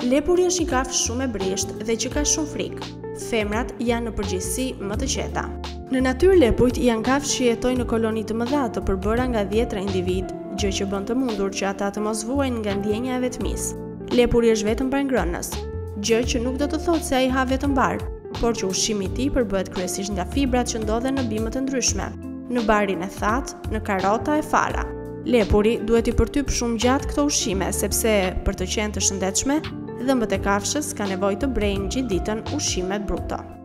Lepuri është një kafshë shumë e brisht dhe që ka shumë frikë. Femrat janë në përgjithësi më të qeta. Në natyrë lepujt janë kafshë që jetojnë në koloni të mëdha të përbëra nga 10 individ, gjë që bën të mundur që ata të mos vuajnë nga ndjenja e vetmisë. Lepuri është vetëm prangrënës, gjë që nuk do të thotë se ai ha vetëm bar, por që ushqimi i tij përbëhet kryesisht nga fibrat që ndodhen në bimët të ndryshme, në barin e thatë, në karrota e fara. Lepuri duhet i përtyp shumë gjatë këto ushqime sepse për të qenë të shëndetshme, dhëmbët e kafshës ka nevojë të brejnë gjithë ditën ushqimet bruto.